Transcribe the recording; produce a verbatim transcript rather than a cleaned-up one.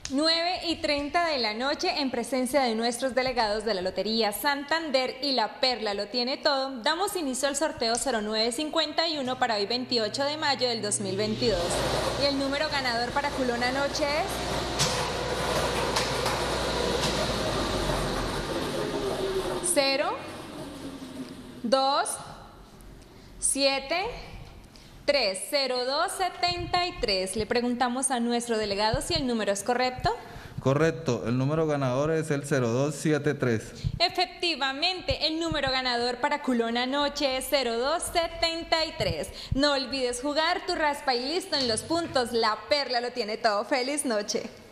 nueve y treinta de la noche, en presencia de nuestros delegados de la Lotería Santander y La Perla lo tiene todo, damos inicio al sorteo cero nueve cincuenta y uno para hoy veintiocho de mayo del dos mil veintidós. Y el número ganador para Culón Anoche es cero, dos, siete, tres, cero dos setenta y tres. Le preguntamos a nuestro delegado si el número es correcto. Correcto, el número ganador es el cero dos siete tres. Efectivamente, el número ganador para Culón Anoche es cero dos setenta y tres. No olvides jugar tu raspa y listo en los puntos. La Perla lo tiene todo. ¡Feliz noche!